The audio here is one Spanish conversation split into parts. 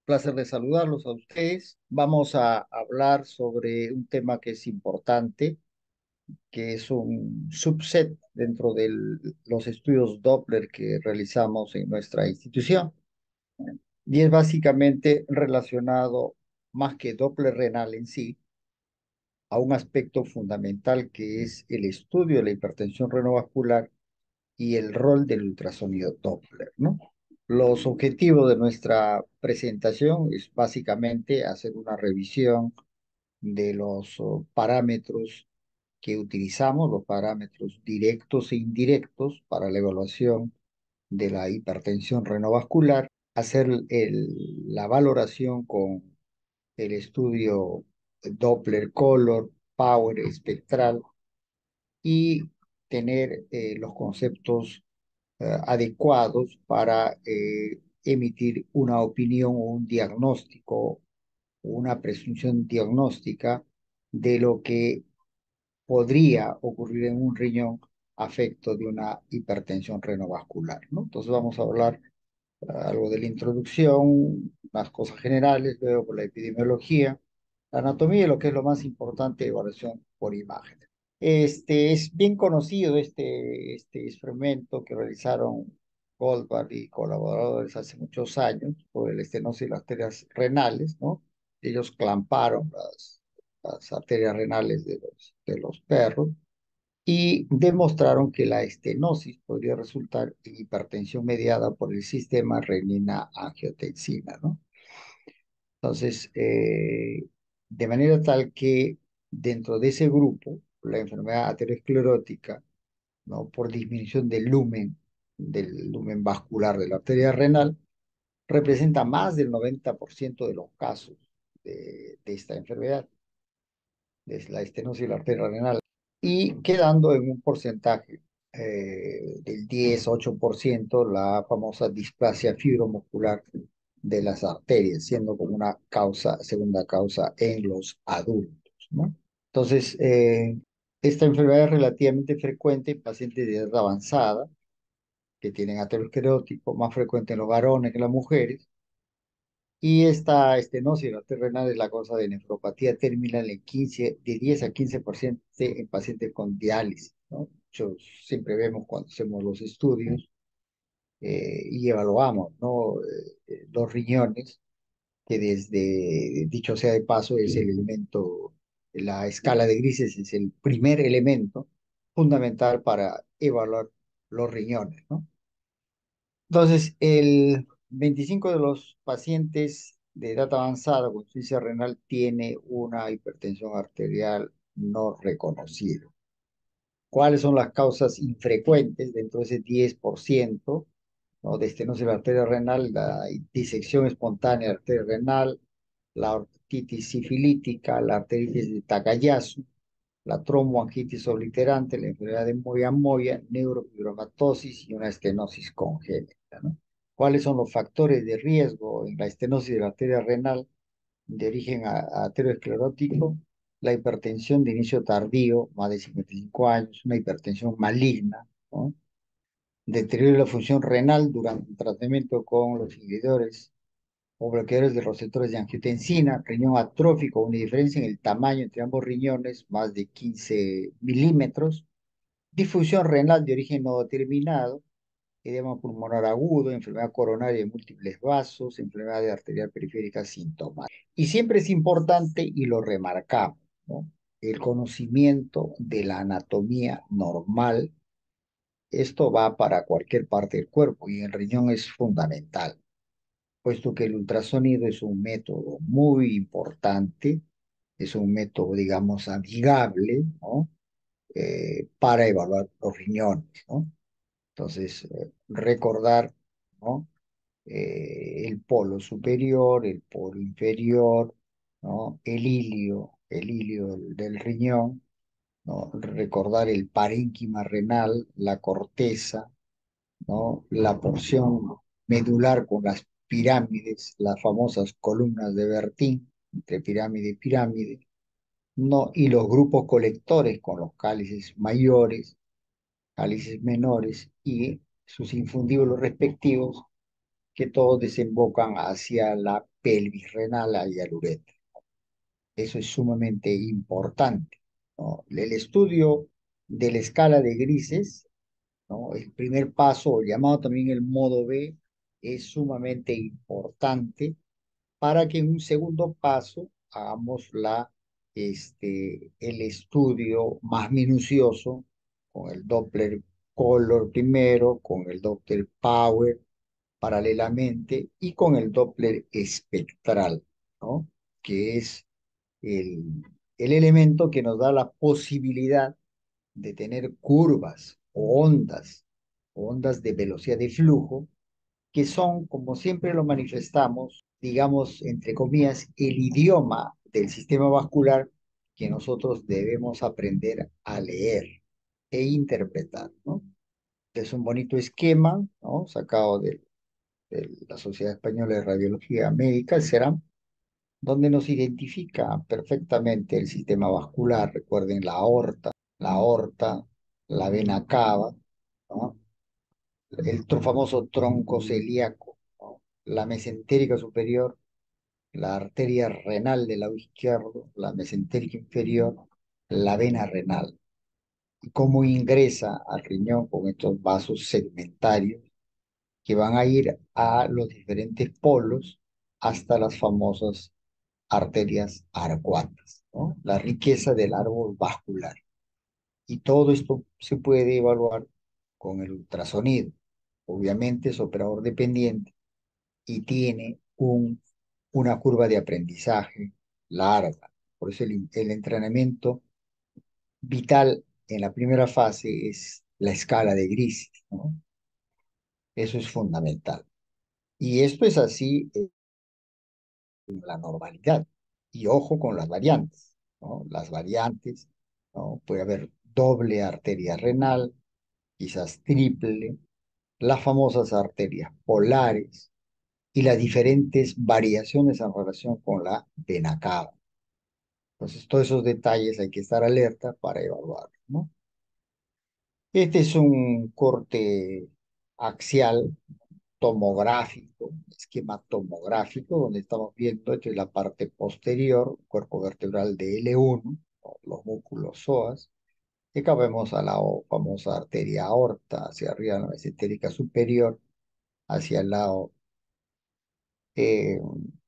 Placer de saludarlos a ustedes. Vamos a hablar sobre un tema que es importante, que es un subset dentro de los estudios Doppler que realizamos en nuestra institución. Y es básicamente relacionado, más que Doppler renal en sí, a un aspecto fundamental que es el estudio de la hipertensión renovascular y el rol del ultrasonido Doppler, ¿no? Los objetivos de nuestra presentación es básicamente hacer una revisión de los parámetros que utilizamos, los parámetros directos e indirectos para la evaluación de la hipertensión renovascular, hacer la valoración con el estudio Doppler Color, Power espectral y tener los conceptos adecuados para emitir una opinión o un diagnóstico, una presunción diagnóstica de lo que podría ocurrir en un riñón afecto de una hipertensión renovascular, ¿no? Entonces vamos a hablar algo de la introducción, las cosas generales, luego por la epidemiología, la anatomía y lo que es lo más importante, evaluación por imagen. Es bien conocido este experimento que realizaron Goldberg y colaboradores hace muchos años por el estenosis de las arterias renales, ¿no? Ellos clamparon las arterias renales de los perros y demostraron que la estenosis podría resultar en hipertensión mediada por el sistema renina-angiotensina, ¿no? Entonces, de manera tal que dentro de ese grupo, la enfermedad aterosclerótica, ¿no? Por disminución del lumen vascular de la arteria renal, representa más del 90% de los casos de esta enfermedad, de la estenosis de la arteria renal, y quedando en un porcentaje del 10-8% la famosa displasia fibromuscular de las arterias, siendo como una segunda causa en los adultos, ¿no? Entonces, esta enfermedad es relativamente frecuente en pacientes de edad avanzada que tienen aterosclerótico, más frecuente en los varones que en las mujeres, y esta estenosis renal es la causa de nefropatía terminal de 10 a 15% en pacientes con diálisis, ¿no? Siempre vemos cuando hacemos los estudios y evaluamos, ¿no? Los riñones, que dicho sea de paso, es el elemento, la escala de grises es el primer elemento fundamental para evaluar los riñones, ¿no? Entonces, el 25 de los pacientes de edad avanzada con insuficiencia renal tiene una hipertensión arterial no reconocida. ¿Cuáles son las causas infrecuentes dentro de ese 10%, ¿no? De estenosis de la arteria renal? La disección espontánea de la arteria renal, la ortitis sifilítica, la arteritis de Takayasu, la tromboangitis obliterante, la enfermedad de Moyamoya, neurofibromatosis y una estenosis congénita, ¿no? ¿Cuáles son los factores de riesgo en la estenosis de la arteria renal de origen aterosclerótico? La hipertensión de inicio tardío, más de 55 años, una hipertensión maligna, ¿no? Deterioro de la función renal durante el tratamiento con los inhibidores o bloqueadores de receptores de angiotensina, riñón atrófico, una diferencia en el tamaño entre ambos riñones, más de 15 milímetros, difusión renal de origen no determinado, edema pulmonar agudo, enfermedad coronaria de múltiples vasos, enfermedad de arterial periférica sintomática. Y siempre es importante, y lo remarcamos, ¿no? El conocimiento de la anatomía normal. Esto va para cualquier parte del cuerpo y el riñón es fundamental, puesto que el ultrasonido es un método muy importante, es un método, digamos, amigable, ¿no? Para evaluar los riñones, ¿no? Entonces, recordar, ¿no? El polo superior, el polo inferior, ¿no? El hilio del riñón, ¿no? Recordar el parénquima renal, la corteza, ¿no? La porción medular con las pirámides, las famosas columnas de Bertin, entre pirámide y pirámide, ¿no? Y los grupos colectores con los cálices mayores, cálices menores y sus infundíbulos respectivos, que todos desembocan hacia la pelvis renal y al uretra. Eso es sumamente importante, ¿no? El estudio de la escala de grises, ¿no? El primer paso, o llamado también el modo B, es sumamente importante para que en un segundo paso hagamos el estudio más minucioso con el Doppler Color primero, con el Doppler Power paralelamente y con el Doppler espectral, ¿no? Que es el, el elemento que nos da la posibilidad de tener curvas o ondas de velocidad de flujo, que son, como siempre lo manifestamos, digamos, entre comillas, el idioma del sistema vascular que nosotros debemos aprender a leer e interpretar, ¿no? Es un bonito esquema, ¿no? Sacado de la Sociedad Española de Radiología Médica, el SERAM, donde nos identifica perfectamente el sistema vascular. Recuerden la aorta, la vena cava, ¿no? El famoso tronco celíaco, ¿no? La mesentérica superior, la arteria renal del lado izquierdo, la mesentérica inferior, la vena renal. Y cómo ingresa al riñón con estos vasos segmentarios que van a ir a los diferentes polos hasta las famosas arterias arcuatas, ¿no? La riqueza del árbol vascular. Y todo esto se puede evaluar con el ultrasonido. Obviamente es operador dependiente y tiene una curva de aprendizaje larga. Por eso el entrenamiento vital en la primera fase es la escala de grises, ¿no? Eso es fundamental. Y esto es así en la normalidad. Y ojo con las variantes, ¿no? Las variantes, ¿no? Puede haber doble arteria renal, quizás triple, las famosas arterias polares y las diferentes variaciones en relación con la vena cava. Entonces, todos esos detalles hay que estar alerta para evaluar, ¿no? Este es un corte axial tomográfico, esquema tomográfico, donde estamos viendo esto es la parte posterior, cuerpo vertebral de L1, o los músculos psoas, y acá vemos a la famosa arteria aorta hacia arriba, la mesentérica superior, hacia el lado, eh,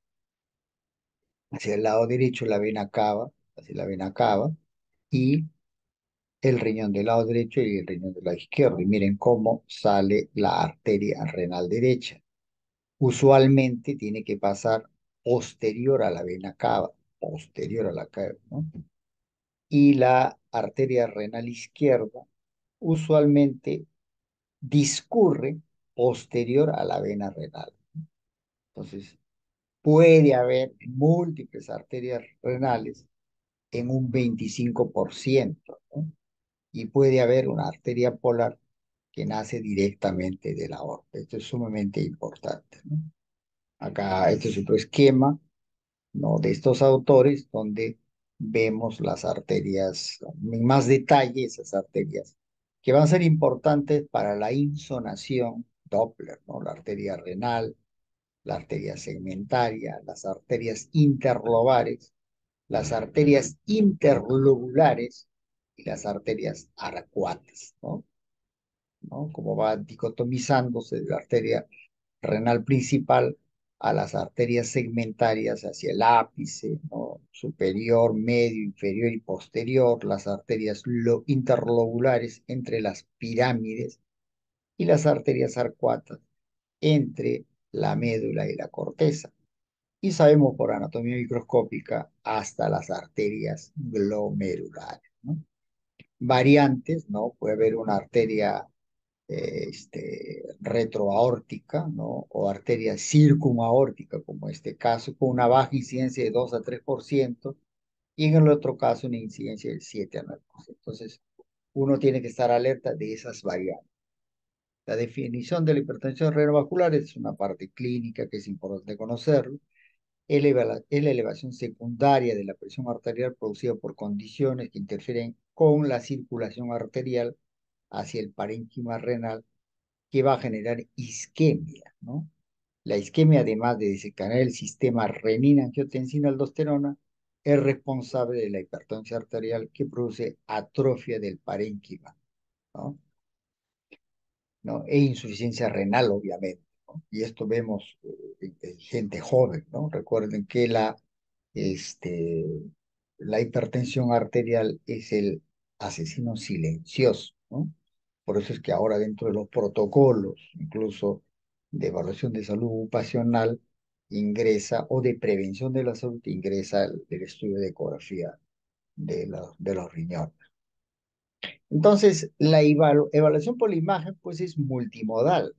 hacia el lado derecho la vena cava, hacia la vena cava, y el riñón del lado derecho y el riñón del lado izquierdo. Y miren cómo sale la arteria renal derecha. Usualmente tiene que pasar posterior a la vena cava, posterior a la cava, ¿no? Y la arteria renal izquierda usualmente discurre posterior a la vena renal. Entonces, puede haber múltiples arterias renales en un 25%, ¿no? Y puede haber una arteria polar que nace directamente de la aorta. Esto es sumamente importante, ¿no? Acá, este es otro esquema, ¿no? De estos autores donde vemos las arterias, en más detalle esas arterias, que van a ser importantes para la insonación Doppler, ¿no? La arteria renal, la arteria segmentaria, las arterias interlobares, las arterias interlobulares y las arterias arcuatas, ¿no? ¿No? Como va dicotomizándose de la arteria renal principal a las arterias segmentarias hacia el ápice, ¿no? Superior, medio, inferior y posterior, las arterias interlobulares entre las pirámides y las arterias arcuatas entre la médula y la corteza. Y sabemos por anatomía microscópica hasta las arterias glomerulares, ¿no? Variantes, ¿no? Puede haber una arteria retroaórtica, ¿no? O arteria circumaórtica, como este caso, con una baja incidencia de 2 a 3%, y en el otro caso una incidencia del 7 a 9%. Entonces, uno tiene que estar alerta de esas variantes. La definición de la hipertensión renovascular es una parte clínica que es importante conocerlo. Es la elevación secundaria de la presión arterial producida por condiciones que interfieren con la circulación arterial hacia el parénquima renal, que va a generar isquemia, ¿no? La isquemia, además de desencadenar el sistema renina-angiotensina-aldosterona, es responsable de la hipertensión arterial que produce atrofia del parénquima, ¿no? ¿No? E insuficiencia renal, obviamente, ¿no? Y esto vemos en gente joven, ¿no? Recuerden que este, la hipertensión arterial es el asesino silencioso, ¿no? Por eso es que ahora dentro de los protocolos, incluso de evaluación de salud ocupacional, ingresa, o de prevención de la salud, ingresa el estudio de ecografía de los riñones. Entonces, la evaluación por la imagen, pues es multimodal.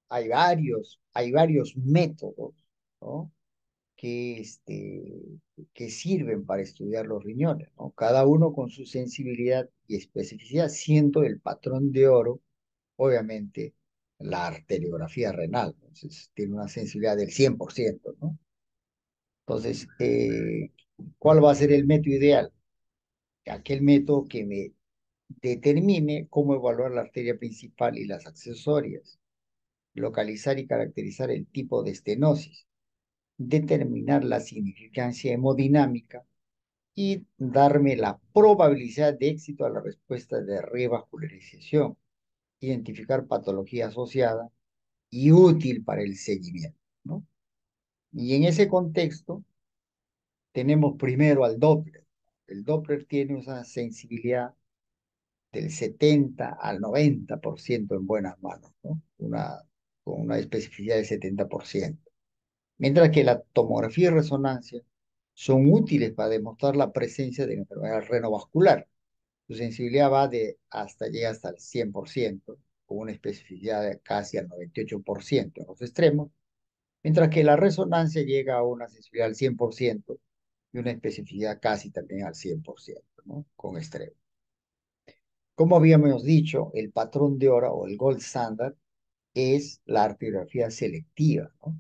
Hay varios métodos, ¿no? que, que sirven para estudiar los riñones, ¿no? Cada uno con su sensibilidad y especificidad, siendo el patrón de oro, obviamente, la arteriografía renal. Entonces, tiene una sensibilidad del 100%, ¿no? Entonces, ¿cuál va a ser el método ideal? Aquel método que me determine cómo evaluar la arteria principal y las accesorias, localizar y caracterizar el tipo de estenosis, determinar la significancia hemodinámica y darme la probabilidad de éxito a la respuesta de revascularización, identificar patología asociada y útil para el seguimiento, ¿no? Y en ese contexto tenemos primero al Doppler. El Doppler tiene una sensibilidad del 70 al 90% en buenas manos, ¿no? Con una especificidad del 70%. Mientras que la tomografía y resonancia son útiles para demostrar la presencia de la enfermedad renovascular. Su sensibilidad va de llega hasta el 100%, con una especificidad de casi al 98% en los extremos, mientras que la resonancia llega a una sensibilidad al 100% y una especificidad casi también al 100%, ¿no? Con extremos. Como habíamos dicho, el patrón de oro o el gold standard es la arteriografía selectiva, ¿no?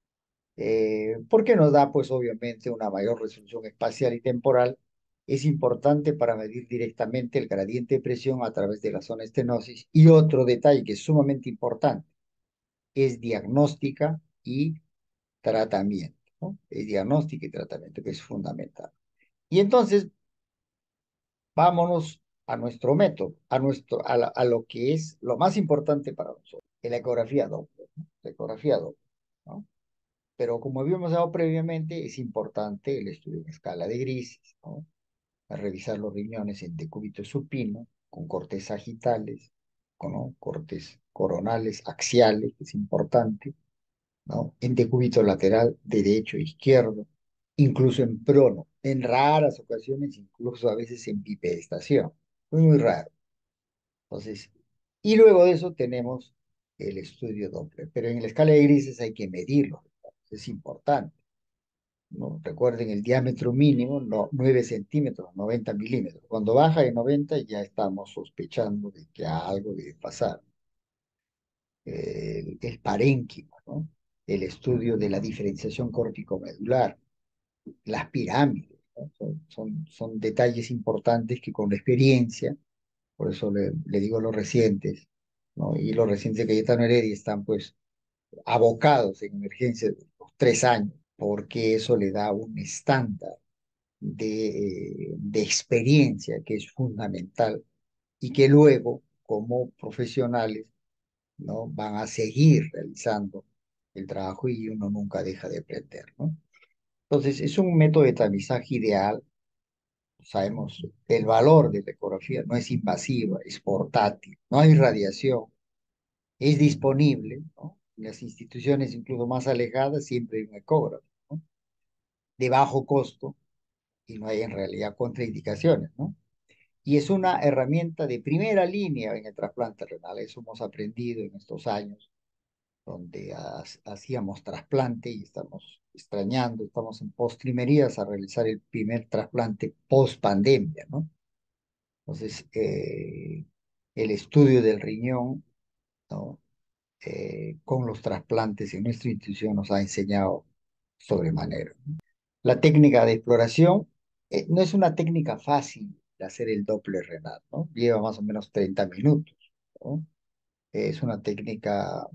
Porque nos da, pues obviamente, una mayor resolución espacial y temporal. Es importante para medir directamente el gradiente de presión a través de la zona estenosis. Y otro detalle que es sumamente importante, es diagnóstica y tratamiento, ¿no? Es diagnóstica y tratamiento, que es fundamental. Y entonces, vámonos a nuestro método, a lo que es lo más importante para nosotros, la ecografía Doppler, ¿no? La ecografía Doppler, ¿no? Pero como habíamos dado previamente, es importante el estudio en escala de grises, ¿no? A revisar los riñones en decúbito supino, con cortes sagitales, ¿no? Cortes coronales, axiales, que es importante, ¿no? En decúbito lateral, derecho e izquierdo, incluso en prono, en raras ocasiones, incluso a veces en bipedestación. Muy, muy raro. Entonces, y luego de eso tenemos el estudio Doppler, pero en la escala de grises hay que medirlo, es importante, ¿no? Recuerden el diámetro mínimo, no, 9 centímetros, 90 milímetros. Cuando baja de 90 ya estamos sospechando de que algo debe pasar. El parénquima, ¿no? El estudio de la diferenciación córtico-medular, las pirámides, ¿no? Son detalles importantes que con la experiencia, por eso le digo a los recientes, ¿no? Y los recientes de Cayetano Heredia están pues abocados en emergencia de los 3 años, porque eso le da un estándar de experiencia que es fundamental y que luego, como profesionales, ¿no? Van a seguir realizando el trabajo y uno nunca deja de aprender, ¿no? Entonces, es un método de tamizaje ideal. Sabemos el valor de la ecografía, no es invasiva, es portátil, no hay radiación, es disponible, ¿no? En las instituciones incluso más alejadas siempre hay un ecógrafo, ¿no? De bajo costo y no hay en realidad contraindicaciones, ¿no? Y es una herramienta de primera línea en el trasplante renal. Eso hemos aprendido en estos años, donde hacíamos trasplante y estamos extrañando, estamos en postrimerías a realizar el primer trasplante post pandemia, ¿no? Entonces, el estudio del riñón, ¿no? Con los trasplantes en nuestra institución nos ha enseñado sobremanera. La técnica de exploración no es una técnica fácil de hacer el Doppler renal, ¿no? Lleva más o menos 30 minutos, ¿no? Es una técnica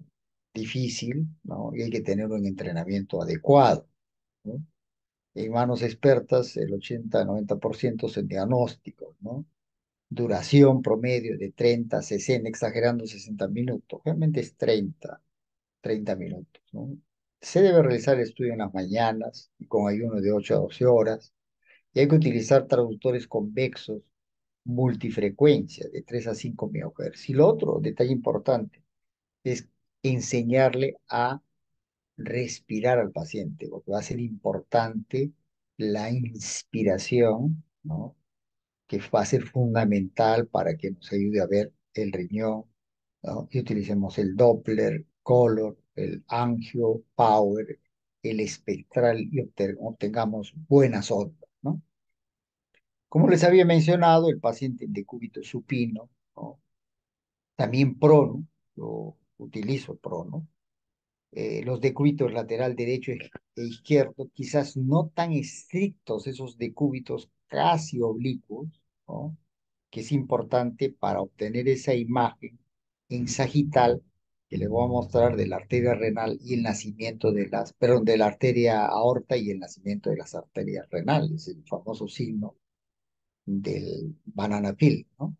difícil, ¿no? Y hay que tener un entrenamiento adecuado, ¿no? En manos expertas, el 80-90% es el diagnóstico, ¿no? Duración promedio de 30, 60, exagerando 60 minutos. Realmente es 30 minutos, ¿no? Se debe realizar el estudio en las mañanas y con ayuno de 8 a 12 horas. Y hay que utilizar traductores convexos multifrecuencia de 3 a 5 MHz. Y lo otro, detalle importante, es enseñarle a respirar al paciente, porque va a ser importante la inspiración, ¿no? Que va a ser fundamental para que nos ayude a ver el riñón, ¿no? Y utilicemos el Doppler, Color, el Angio, Power, el espectral y obtengamos buenas ondas, ¿no? Como les había mencionado, el paciente en decúbito supino, ¿no? También prono, yo utilizo prono, los decúbitos lateral derecho e izquierdo, quizás no tan estrictos esos decúbitos casi oblicuos, ¿no? Que es importante para obtener esa imagen en sagital que les voy a mostrar de la arteria renal y el nacimiento perdón, de la arteria aorta y el nacimiento de las arterias renales, el famoso signo del banana peel, ¿no?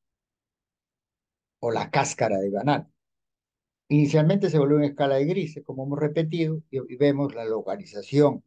O la cáscara de banana. Inicialmente se volvió una escala de grises, como hemos repetido, y vemos la localización,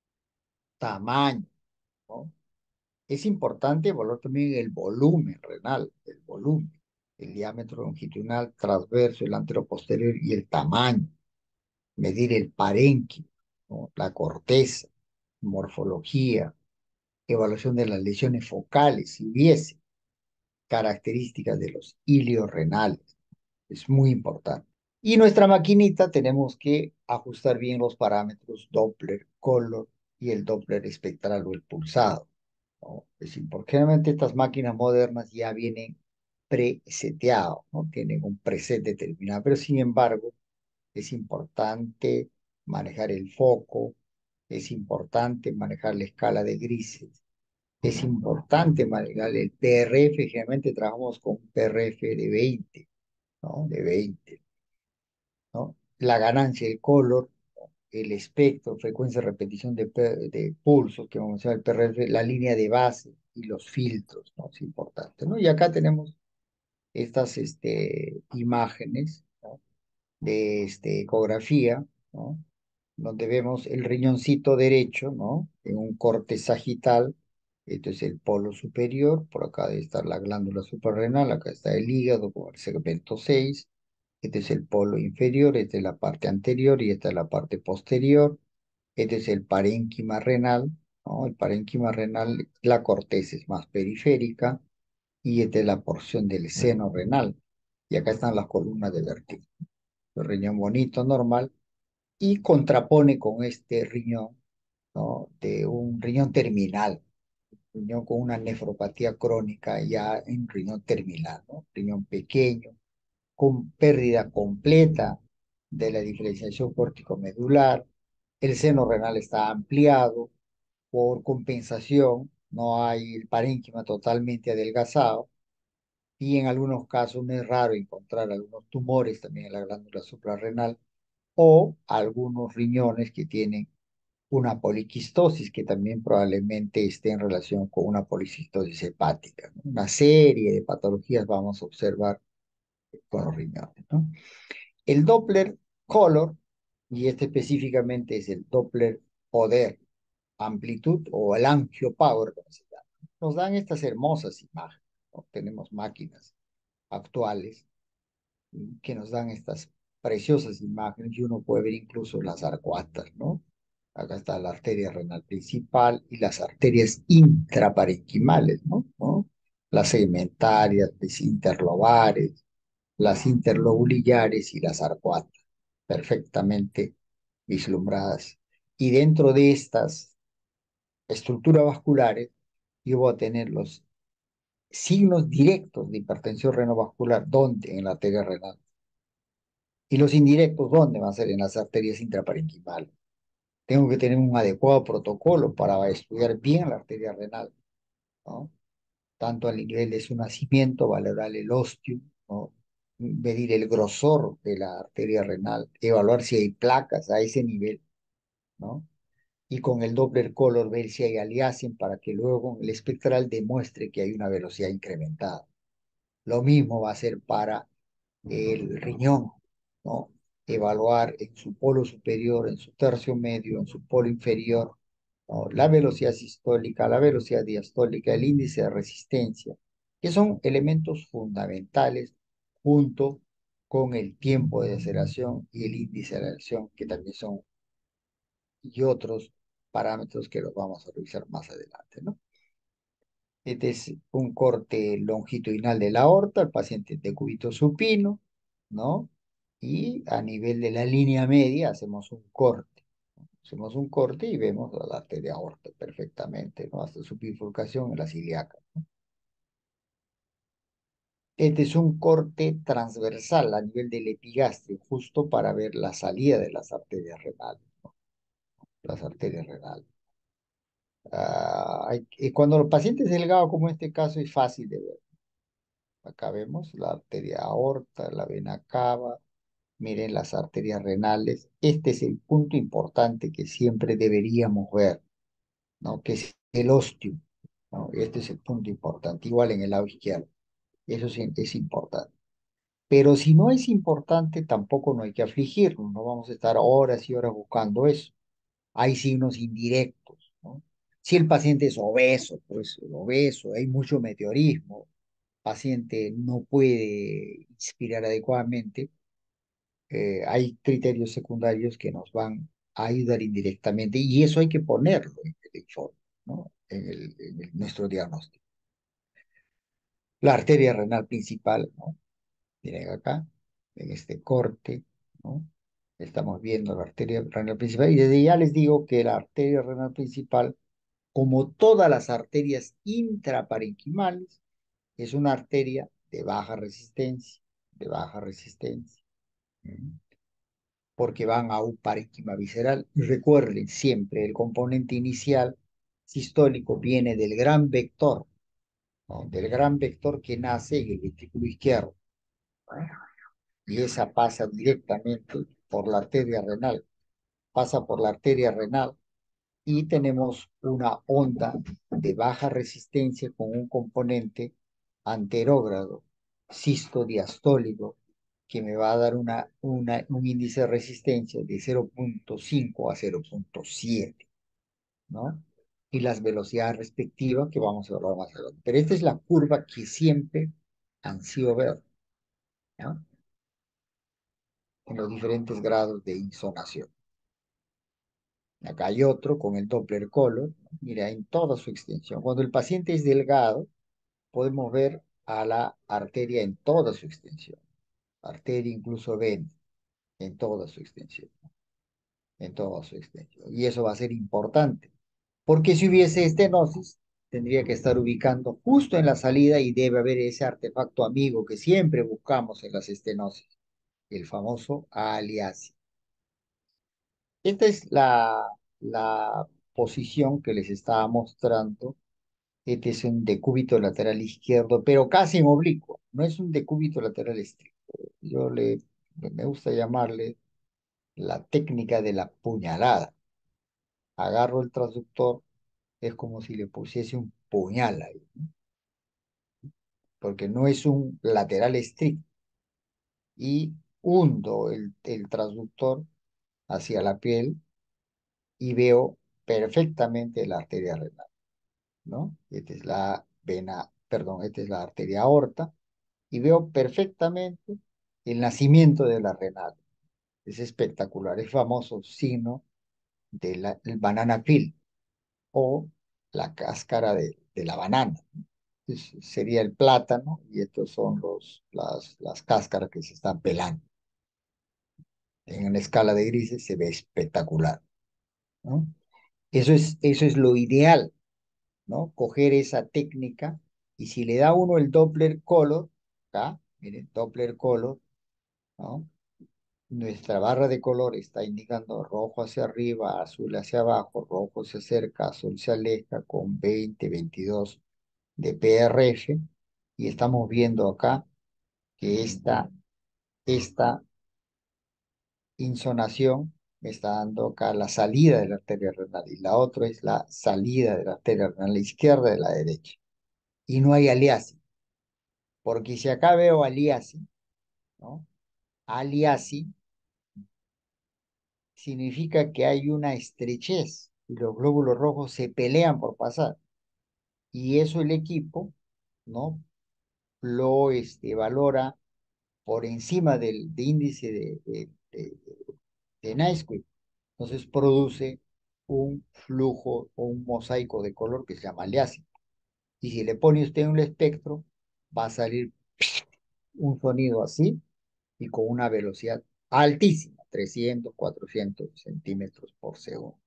tamaño, ¿no? Es importante evaluar también el volumen renal, el volumen, el diámetro longitudinal, transverso, el anteroposterior y el tamaño. Medir el parénquima, ¿no? La corteza, morfología, evaluación de las lesiones focales, si hubiese características de los ilios renales. Es muy importante. Y nuestra maquinita tenemos que ajustar bien los parámetros Doppler, color y el Doppler espectral o el pulsado, ¿no? Es decir, porque generalmente estas máquinas modernas ya vienen preseteados, ¿no? Tienen un preset determinado, pero sin embargo es importante manejar el foco, es importante manejar la escala de grises, es importante manejar el PRF, generalmente trabajamos con un PRF de 20, ¿no? De 20, ¿no? La ganancia del color, el espectro, frecuencia de repetición de pulsos, que vamos a ver el PRF, la línea de base y los filtros, ¿no? Es importante, ¿no? Y acá tenemos estas imágenes, ¿no? De ecografía, ¿no? Donde vemos el riñoncito derecho, ¿no? En un corte sagital, esto es el polo superior, por acá debe estar la glándula suprarrenal, acá está el hígado con el segmento 6. Este es el polo inferior, esta es la parte anterior y esta es la parte posterior. Este es el parénquima renal, ¿no? El parénquima renal, la corteza es más periférica y esta es la porción del seno renal. Y acá están las columnas de vértigo. El riñón bonito, normal, y contrapone con este riñón, ¿no? De un riñón terminal, riñón con una nefropatía crónica ya en riñón terminal, ¿no? Riñón pequeño, con pérdida completa de la diferenciación córtico-medular. El seno renal está ampliado por compensación, no hay el parénquima totalmente adelgazado, y en algunos casos no es raro encontrar algunos tumores también en la glándula suprarrenal o algunos riñones que tienen una poliquistosis que también probablemente esté en relación con una policistosis hepática, ¿no? Una serie de patologías vamos a observar con los riñones, ¿no? El Doppler Color, y este específicamente es el Doppler Poder, Amplitud o el Angio Power, como se llama, nos dan estas hermosas imágenes, ¿no? Tenemos máquinas actuales que nos dan estas preciosas imágenes y uno puede ver incluso las arcuatas, ¿no? Acá está la arteria renal principal y las arterias intraparenquimales, ¿no? Las segmentarias, las interlobares, las interlobulillares y las arcuatas, perfectamente vislumbradas. Y dentro de estas estructuras vasculares, yo voy a tener los signos directos de hipertensión renovascular, ¿dónde? En la arteria renal. Y los indirectos, ¿dónde van a ser? En las arterias intraparenquimales. Tengo que tener un adecuado protocolo para estudiar bien la arteria renal, ¿no? Tanto al nivel de su nacimiento, valorar el ostium, ¿no? medir el grosor de la arteria renal, evaluar si hay placas a ese nivel, ¿no? Y con el Doppler color ver si hay aliasing para que luego el espectral demuestre que hay una velocidad incrementada. Lo mismo va a ser para el riñón, ¿no? Evaluar en su polo superior, en su tercio medio, en su polo inferior, ¿no? La velocidad sistólica, la velocidad diastólica, el índice de resistencia, que son elementos fundamentales junto con el tiempo de aceleración y el índice de aceleración, que también son, y otros parámetros que los vamos a revisar más adelante, ¿no? Este es un corte longitudinal de la aorta, el paciente es de cúbito supino, ¿no? Y a nivel de la línea media hacemos un corte. Hacemos un corte y vemos la arteria aorta perfectamente, ¿no? Hasta su bifurcación en la ilíaca. Este es un corte transversal a nivel del epigastrio, justo para ver la salida de las arterias renales, ¿no? Las arterias renales. Y cuando el paciente es delgado, como en este caso, es fácil de ver. Acá vemos la arteria aorta, la vena cava, miren las arterias renales. Este es el punto importante que siempre deberíamos ver, ¿no? Que es el ostium, ¿no? Este es el punto importante, igual en el lado izquierdo. Eso sí es importante. Pero si no es importante, tampoco no hay que afligirnos, no vamos a estar horas y horas buscando eso. Hay signos indirectos, ¿no? Si el paciente es obeso, pues obeso, hay mucho meteorismo, paciente no puede inspirar adecuadamente, hay criterios secundarios que nos van a ayudar indirectamente y eso hay que ponerlo en el informe, ¿no? Nuestro diagnóstico. La arteria renal principal, ¿no? Miren acá, en este corte, ¿no? Estamos viendo la arteria renal principal y desde ya les digo que la arteria renal principal, como todas las arterias intraparenquimales, es una arteria de baja resistencia, de baja resistencia. ¿Mm? Porque van a un parénquima visceral. Y recuerden siempre, el componente inicial sistólico viene del gran vector, ¿no? Del gran vector que nace en el ventrículo izquierdo, ¿no? Y esa pasa directamente por la arteria renal, pasa por la arteria renal y tenemos una onda de baja resistencia con un componente anterógrado, sistodiastólico, que me va a dar un índice de resistencia de 0,5 a 0,7, ¿no? Y las velocidades respectivas que vamos a hablar más adelante. Pero esta es la curva que siempre han sido ver, ¿no? En los diferentes grados de insonación. Acá hay otro con el Doppler color, ¿no? Mira, en toda su extensión. Cuando el paciente es delgado, podemos ver a la arteria en toda su extensión. Arteria, incluso vena, en toda su extensión. En toda su extensión. Y eso va a ser importante, porque si hubiese estenosis, tendría que estar ubicando justo en la salida y debe haber ese artefacto amigo que siempre buscamos en las estenosis, el famoso alias. Esta es la posición que les estaba mostrando. Este es un decúbito lateral izquierdo, pero casi en oblicuo. No es un decúbito lateral estricto. Me gusta llamarle la técnica de la puñalada. Agarro el transductor, es como si le pusiese un puñal ahí, ¿no? Porque no es un lateral estricto. Y hundo el transductor hacia la piel y veo perfectamente la arteria renal, ¿no? Esta es la vena, perdón, esta es la arteria aorta y veo perfectamente el nacimiento de la renal. Es espectacular, es famoso signo del banana peel o la cáscara de la banana. Sería el plátano y estos son las cáscaras que se están pelando. En una escala de grises se ve espectacular, ¿no? Eso es lo ideal, ¿no? Coger esa técnica y si le da uno el Doppler color, acá, miren, Doppler color, ¿no? Nuestra barra de color está indicando rojo hacia arriba, azul hacia abajo, rojo se acerca, azul se aleja con 20, 22 de PRF y estamos viendo acá que esta esta insonación me está dando acá la salida de la arteria renal y la otra es la salida de la arteria renal, la izquierda de la derecha. Y no hay aliasi, porque si acá veo aliasi, ¿no? Aliasi significa que hay una estrechez y los glóbulos rojos se pelean por pasar. Y eso el equipo, ¿no? Lo valora por encima del índice de Naismith. Entonces produce un flujo o un mosaico de color que se llama aliasing. Y si le pone usted un espectro, va a salir un sonido así y con una velocidad altísima, 300, 400 centímetros por segundo.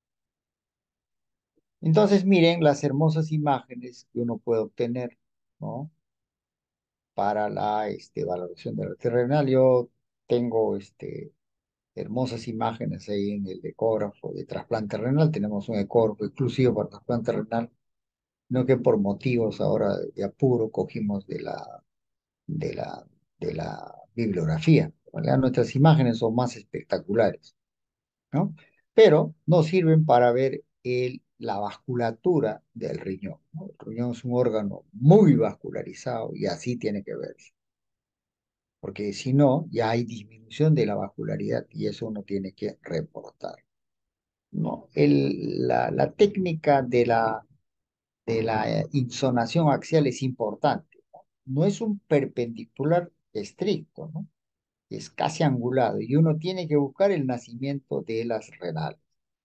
Entonces miren las hermosas imágenes que uno puede obtener, ¿no? Para la valoración de la terrenal. Yo tengo hermosas imágenes ahí en el ecógrafo de trasplante renal. Tenemos un ecógrafo exclusivo para trasplante renal, no que por motivos ahora de apuro cogimos de la, de la bibliografía. En realidad nuestras imágenes son más espectaculares, ¿no? Pero nos sirven para ver la vasculatura del riñón, ¿no? El riñón es un órgano muy vascularizado y así tiene que verse, porque si no, ya hay disminución de la vascularidad y eso uno tiene que reportar, ¿no? La técnica de la insonación axial es importante, ¿no? No es un perpendicular estricto, ¿no? Es casi angulado y uno tiene que buscar el nacimiento de las renales.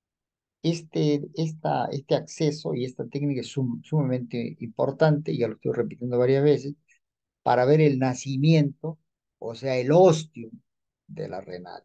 Este acceso y esta técnica es sumamente importante, ya lo estoy repitiendo varias veces, para ver el nacimiento, o sea, el ostium de la renal.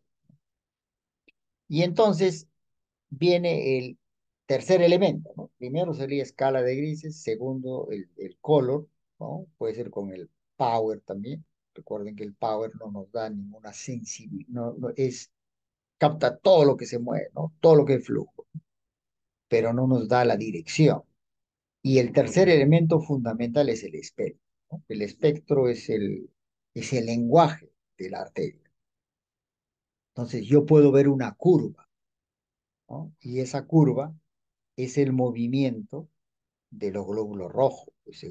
Y entonces viene el tercer elemento, ¿no? Primero sería escala de grises, segundo el color, ¿no? Puede ser con el power también. Recuerden que el power no nos da ninguna sensibilidad, capta todo lo que se mueve, ¿no? Todo lo que es flujo, pero no nos da la dirección. Y el tercer elemento fundamental es el espectro, ¿no? El espectro es el lenguaje de la arteria. Entonces yo puedo ver una curva, ¿no? Y esa curva es el movimiento de los glóbulos rojos, pues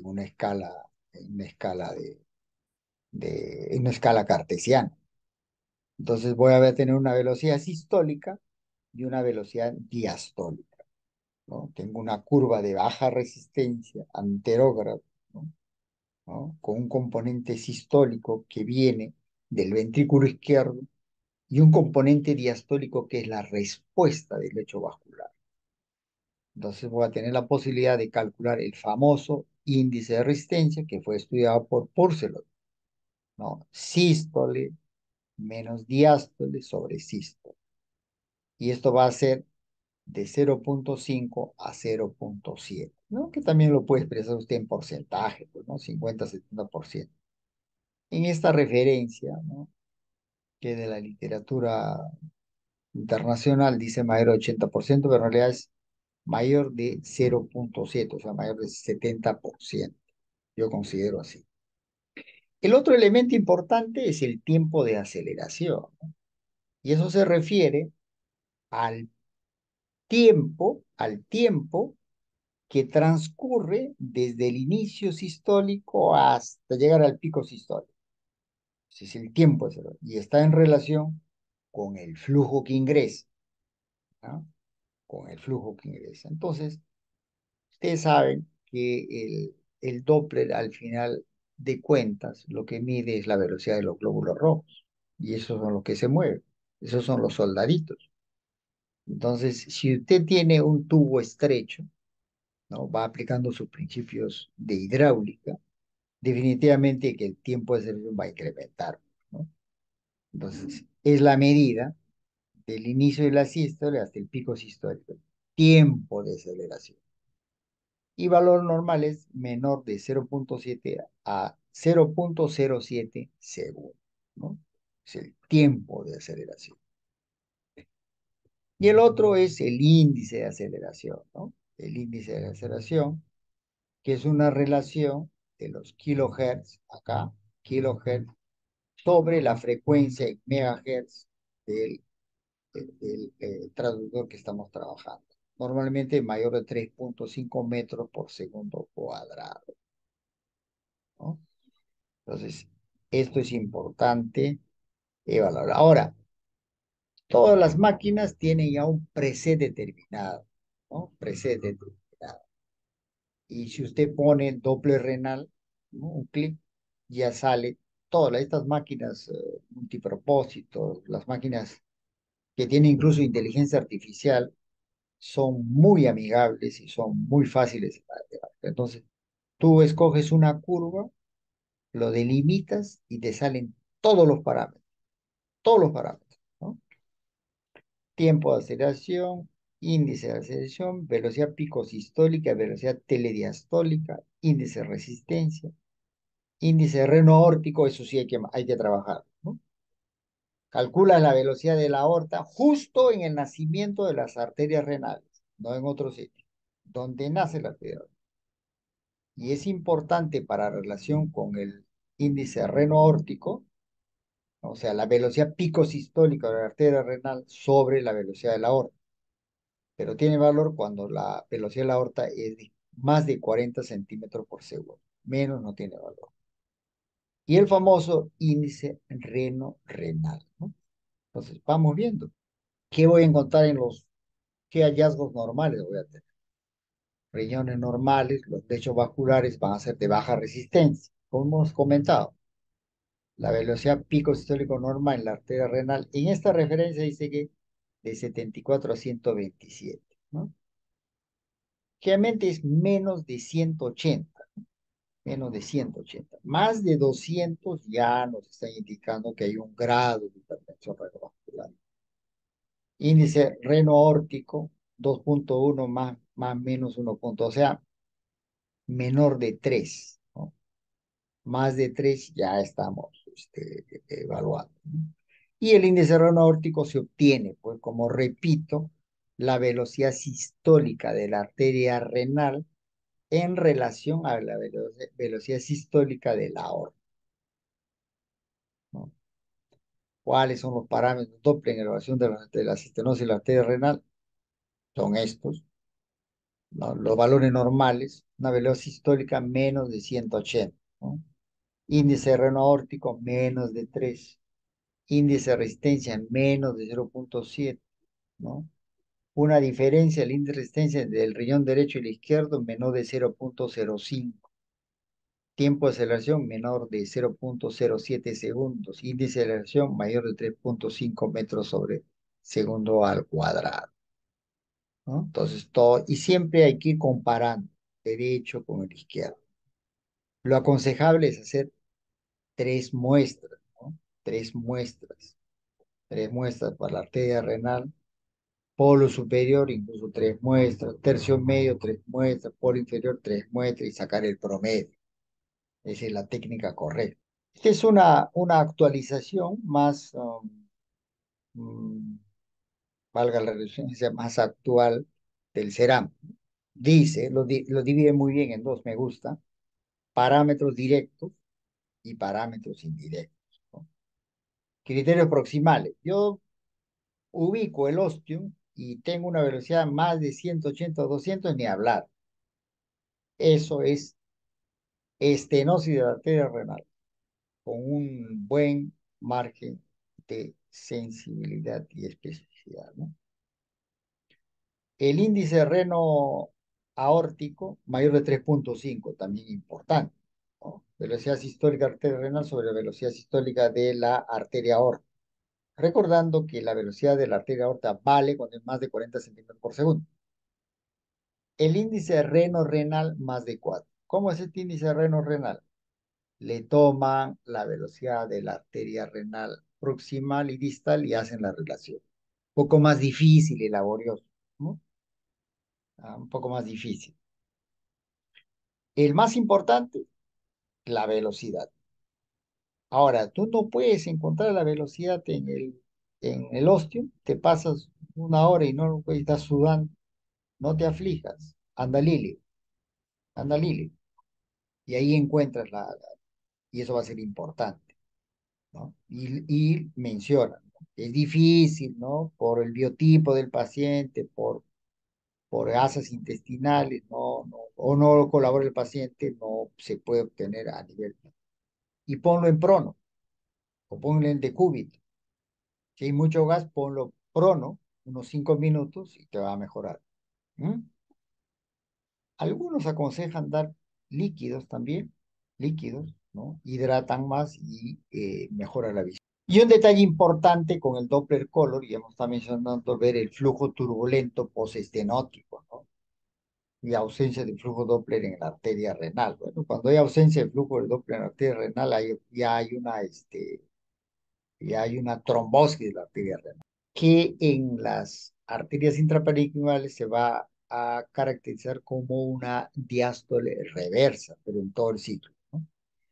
en una escala cartesiana. Entonces voy a tener una velocidad sistólica y una velocidad diastólica, ¿no? Tengo una curva de baja resistencia anterógrada, ¿no? ¿No? Con un componente sistólico que viene del ventrículo izquierdo y un componente diastólico que es la respuesta del lecho vascular. Entonces voy a tener la posibilidad de calcular el famoso índice de resistencia que fue estudiado por Purcellot, ¿no? Sístole menos diástole sobre sístole. Y esto va a ser de 0,5 a 0,7, ¿no? Que también lo puede expresar usted en porcentaje, pues, ¿no? 50-70%. En esta referencia, ¿no? Que de la literatura internacional dice mayor de 80%, pero en realidad es mayor de 0,7, o sea, mayor de 70%. Yo considero así. El otro elemento importante es el tiempo de aceleración, ¿no? Y eso se refiere al al tiempo que transcurre desde el inicio sistólico hasta llegar al pico sistólico. Ese es el tiempo de aceleración. Y está en relación con el flujo que ingresa, ¿no? Con el flujo que ingresa. Entonces, ustedes saben que el Doppler al final de cuentas lo que mide es la velocidad de los glóbulos rojos y esos son los que se mueven, esos son los soldaditos. Entonces, si usted tiene un tubo estrecho, ¿no? Va aplicando sus principios de hidráulica, definitivamente que el tiempo de servicio va a incrementar, ¿no? Entonces, es la medida del inicio de la sístole hasta el pico sistólico, tiempo de aceleración. Y valor normal es menor de 0,7 a 0,07 segundos, ¿no? Es el tiempo de aceleración. Y el otro es el índice de aceleración, ¿no? El índice de aceleración, que es una relación de los kilohertz, acá, kilohertz, sobre la frecuencia en megahertz del traductor que estamos trabajando. Normalmente mayor de 3,5 metros por segundo cuadrado, ¿no? Entonces, esto es importante evaluar. Ahora, todas las máquinas tienen ya un preset determinado, ¿no? Preset determinado. Y si usted pone Doppler renal, ¿no? Un clic, ya sale todas estas máquinas multipropósitos, las máquinas que tienen incluso inteligencia artificial, son muy amigables y son muy fáciles de manejar. Entonces, tú escoges una curva, lo delimitas y te salen todos los parámetros, ¿no? Tiempo de aceleración, índice de aceleración, velocidad pico sistólica, velocidad telediastólica, índice de resistencia, índice de reno aórtico, eso sí hay que trabajar, ¿no? Calcula la velocidad de la aorta justo en el nacimiento de las arterias renales, no en otro sitio, donde nace la arteria. Y es importante para relación con el índice reno aórtico, o sea, la velocidad pico sistólica de la arteria renal sobre la velocidad de la aorta, pero tiene valor cuando la velocidad de la aorta es de más de 40 centímetros por segundo, menos no tiene valor. Y el famoso índice reno-renal, ¿no? Entonces, vamos viendo. ¿Qué voy a encontrar qué hallazgos normales voy a tener? Riñones normales, los techos vasculares van a ser de baja resistencia, como hemos comentado. La velocidad pico sistólico normal en la arteria renal, en esta referencia dice que de 74 a 127, ¿no? Generalmente es menos de 180. Más de 200 ya nos está indicando que hay un grado de hipertensión radiovascular. Índice reno aórtico 2,1 más menos 1 punto, o sea, menor de 3, ¿no? Más de 3 ya estamos evaluando, ¿no? Y el índice reno aórtico se obtiene, pues como repito, la velocidad sistólica de la arteria renal en relación a la velocidad sistólica de la aorta, ¿no? ¿Cuáles son los parámetros Doppler en elevación de la sistenosis y la arteria renal? Son estos, ¿no? Los valores normales, una velocidad sistólica menos de 180, ¿no? Índice reno aórtico menos de 3, índice de resistencia menos de 0,7, ¿no? Una diferencia, el índice de resistencia del riñón derecho y el izquierdo menor de 0,05. Tiempo de aceleración menor de 0,07 segundos. Índice de aceleración mayor de 3,5 metros sobre segundo al cuadrado, ¿no? Entonces, todo, y siempre hay que ir comparando derecho con el izquierdo. Lo aconsejable es hacer tres muestras, ¿no? Tres muestras. Tres muestras para la arteria renal, polo superior, incluso tres muestras, tercio medio, tres muestras, polo inferior, tres muestras y sacar el promedio. Esa es la técnica correcta. Esta es una actualización más, mm, valga la redundancia, más actual del CERAM. Dice, lo divide muy bien en dos, me gusta, parámetros directos y parámetros indirectos, ¿no? Criterios proximales. Yo ubico el ostium y tengo una velocidad más de 180 o 200, ni hablar. Eso es estenosis de la arteria renal, con un buen margen de sensibilidad y especificidad, ¿no? El índice reno aórtico mayor de 3,5, también importante, ¿no? Velocidad sistólica arteria renal sobre la velocidad sistólica de la arteria aorta. Recordando que la velocidad de la arteria aorta vale cuando es más de 40 centímetros por segundo. El índice reno-renal más de 4. ¿Cómo es este índice reno-renal? Le toman la velocidad de la arteria renal proximal y distal y hacen la relación. Un poco más difícil y laborioso, ¿no? Un poco más difícil. El más importante, la velocidad. Ahora, tú no puedes encontrar la velocidad en el ostium, te pasas una hora y no estás sudando, no te aflijas, anda Lili, y ahí encuentras y eso va a ser importante. ¿no? Y mencionan, ¿no? Es difícil, ¿no? Por el biotipo del paciente, por gasas intestinales, o no colabora el paciente, no se puede obtener a nivel. Y ponlo en prono, o ponlo en decúbito. Si hay mucho gas, ponlo prono, unos 5 minutos y te va a mejorar. ¿Mm? Algunos aconsejan dar líquidos también, líquidos, ¿no? Hidratan más y mejora la visión. Y un detalle importante con el Doppler color, y hemos estado mencionando, ver el flujo turbulento postestenótico, ¿no? Y ausencia de flujo Doppler en la arteria renal. Bueno, cuando hay ausencia de flujo del Doppler en la arteria renal, ya hay una trombosis de la arteria renal, que en las arterias intraparenquimales se va a caracterizar como una diástole reversa, pero en todo el ciclo, ¿no?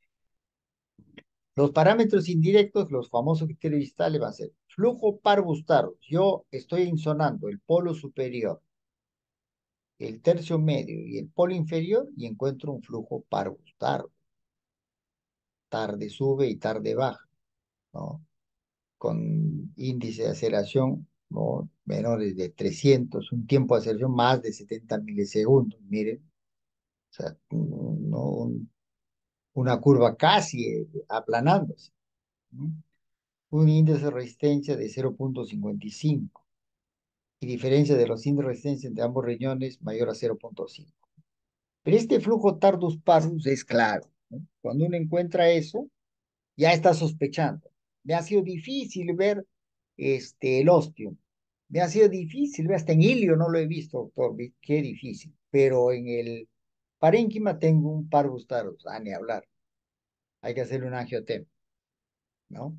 Los parámetros indirectos, los famosos criterios distales, van a ser flujo parvus tardos. Yo estoy insonando el polo superior, el tercio medio y el polo inferior y encuentro un flujo parvus tardo. Tarde sube y tarde baja, ¿no? Con índice de aceleración, ¿no? Menores de 300, un tiempo de aceleración más de 70 milisegundos, miren, o sea, ¿no? Una curva casi aplanándose, ¿no? Un índice de resistencia de 0,55 y diferencia de los índices de resistencia entre ambos riñones mayor a 0,5. Pero este flujo tardus parvus es claro, ¿no? Cuando uno encuentra eso, ya está sospechando. Me ha sido difícil ver el ostium. Me ha sido difícil ver, hasta en ilio no lo he visto, doctor, qué difícil. Pero en el parénquima tengo un parvus tarvus, ni hablar. Hay que hacerle un angiotema, ¿no?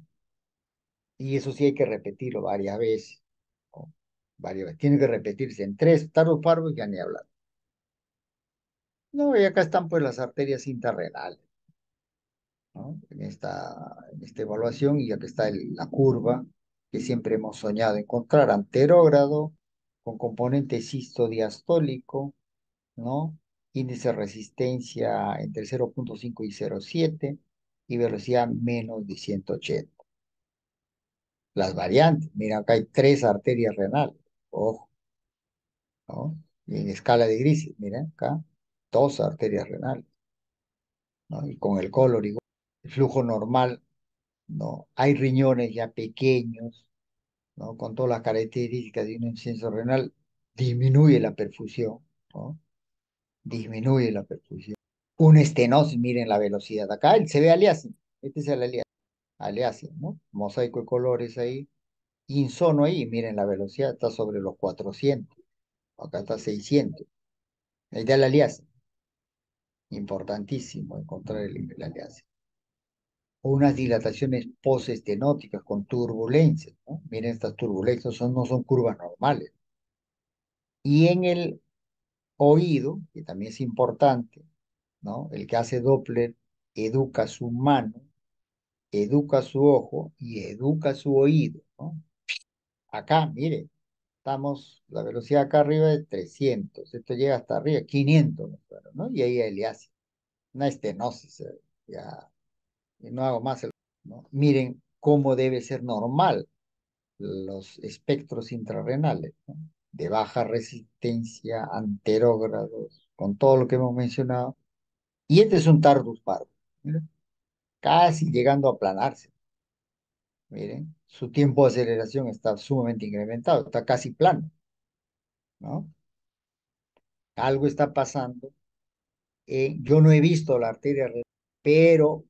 Y eso sí hay que repetirlo varias veces, ¿no? Varias veces. Tiene que repetirse en tres tarvus parvus, ya ni hablar. No, y acá están pues las arterias intrarrenales, ¿no? En esta evaluación, y aquí está la curva que siempre hemos soñado encontrar, anterógrado, con componente sistodiastólico, ¿no? Índice de resistencia entre 0,5 y 0,7 y velocidad menos de 180. Las variantes, mira, acá hay tres arterias renales, ojo, ¿no? Y en escala de grises, mira, acá, dos arterias renales, ¿no? Y con el color igual, el flujo normal, ¿no? Hay riñones ya pequeños, ¿no? Con todas las características de una insuficiencia renal, disminuye la perfusión, ¿no? Disminuye la perfusión. Una estenosis, miren la velocidad. Acá se ve aliasing, este es el aliasing, ¿no? Mosaico de colores ahí, insono ahí, miren la velocidad, está sobre los 400, acá está 600. Ahí está el aliasing, importantísimo encontrar el aliasing. O unas dilataciones postestenóticas con turbulencias, ¿no? Miren estas turbulencias, no son curvas normales. Y en el oído, que también es importante, ¿no? El que hace Doppler educa su mano, educa su ojo y educa su oído, ¿no? Acá, mire, la velocidad acá arriba de 300, esto llega hasta arriba, 500, ¿no? Y ahí le hace una estenosis, ya, y no hago más, ¿no? Miren cómo debe ser normal los espectros intrarrenales, ¿no? De baja resistencia, anterógrados, con todo lo que hemos mencionado. Y este es un tardus parvo, miren, casi llegando a aplanarse. Miren, su tiempo de aceleración está sumamente incrementado, está casi plano, ¿no? Algo está pasando. Yo no he visto la arteria renal, pero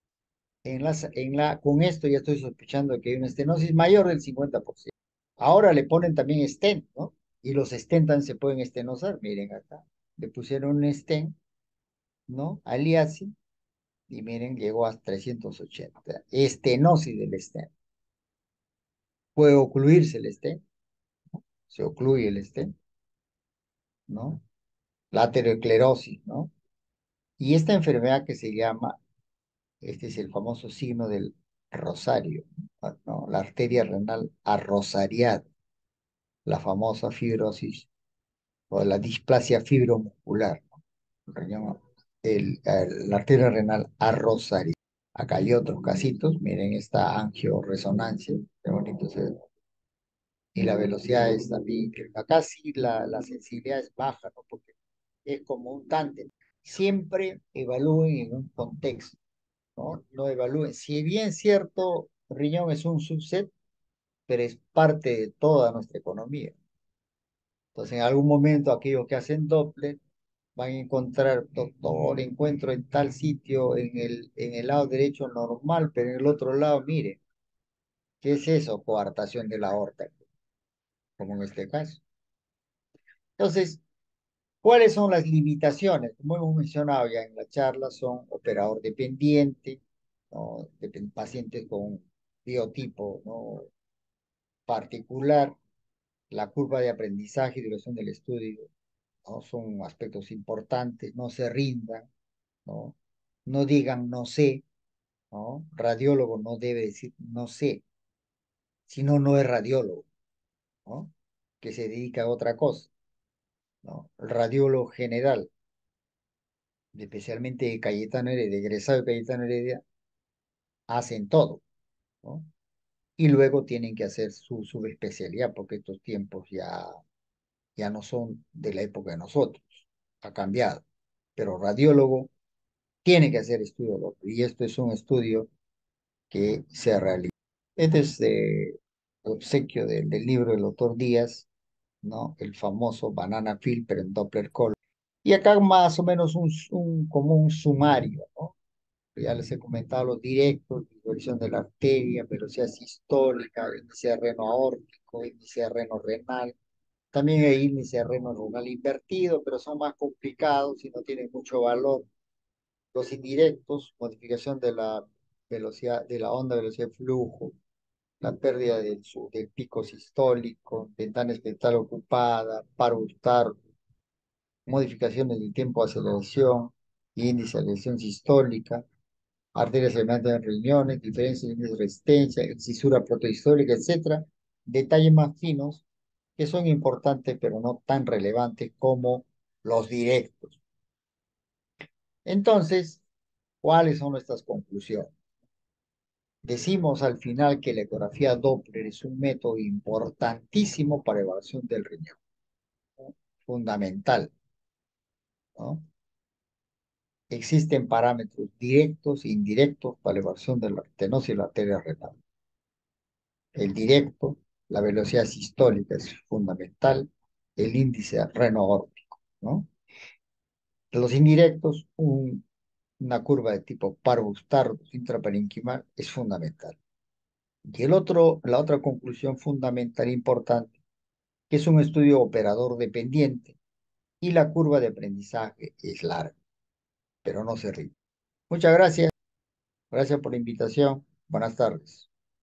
con esto ya estoy sospechando que hay una estenosis mayor del 50%. Ahora le ponen también stent, ¿no? Y los stent también se pueden estenosar. Miren acá, le pusieron un stent, ¿no? Aliasi, y miren, llegó a 380. Estenosis del stent. Puede ocluirse el stent, se ocluye el stent, ¿no? La aterosclerosis, ¿no? Y esta enfermedad que se llama, este es el famoso signo del rosario, ¿no? La arteria renal arrosariada, la famosa fibrosis o la displasia fibromuscular, ¿no? La arteria renal arrosariada. Acá hay otros casitos, miren esta angioresonancia, qué bonito se ve. Y la velocidad es también, acá sí la sensibilidad es baja, ¿no? Porque es como un tándem. Siempre evalúen en un contexto, ¿no? No evalúen. Si bien cierto, riñón es un subset, pero es parte de toda nuestra economía. Entonces, en algún momento, aquellos que hacen Doppler van a encontrar, doctor, encuentro en tal sitio, en el lado derecho normal, pero en el otro lado, mire, ¿qué es eso? Coartación de la aorta, como en este caso. Entonces, ¿cuáles son las limitaciones? Como hemos mencionado ya en la charla, son operador dependiente, ¿no? Pacientes con biotipo, ¿no? particular, la curva de aprendizaje y duración del estudio, ¿no? Son aspectos importantes, no se rindan, ¿no? No digan no sé, ¿no? Radiólogo no debe decir no sé, si no, no es radiólogo, ¿no? Que se dedica a otra cosa, ¿no? El radiólogo general, especialmente de Cayetano Heredia, egresado de Cayetano Heredia, hacen todo, ¿no? Y luego tienen que hacer su subespecialidad, porque estos tiempos ya no son de la época de nosotros, ha cambiado. Pero radiólogo tiene que hacer estudio doble, y esto es un estudio que se realiza. Este es obsequio del libro del doctor Díaz, ¿no? El famoso Banana Filter en Doppler Color. Y acá más o menos como un sumario, ¿no? Ya les he comentado los directos, visualización de la arteria, velocidad sistólica, índice de reno aórtico, índice de reno renal. También hay índice de reno renal invertido, pero son más complicados y no tienen mucho valor. Los indirectos, modificación de la velocidad, de la onda de velocidad de flujo, la pérdida del pico sistólico, ventana espectral ocupada, paro hurtar, modificaciones del tiempo de aceleración, índice de aceleración sistólica, arterias elementales en riñones, diferencias de resistencia, cisura protohistólica, etcétera, detalles más finos que son importantes pero no tan relevantes como los directos. Entonces, ¿cuáles son nuestras conclusiones? Decimos al final que la ecografía Doppler es un método importantísimo para evaluación del riñón, ¿no? Fundamental, ¿no? Existen parámetros directos e indirectos para la evaluación de la estenosis y la arteria renal. El directo, la velocidad sistólica es fundamental, el índice reno-aórtico, ¿no? Los indirectos, una curva de tipo Parvus-Tardus intraparenquimal es fundamental. Y la otra conclusión fundamental e importante, que es un estudio operador dependiente y la curva de aprendizaje es larga, pero no se ríe. Muchas gracias, gracias por la invitación. Buenas tardes.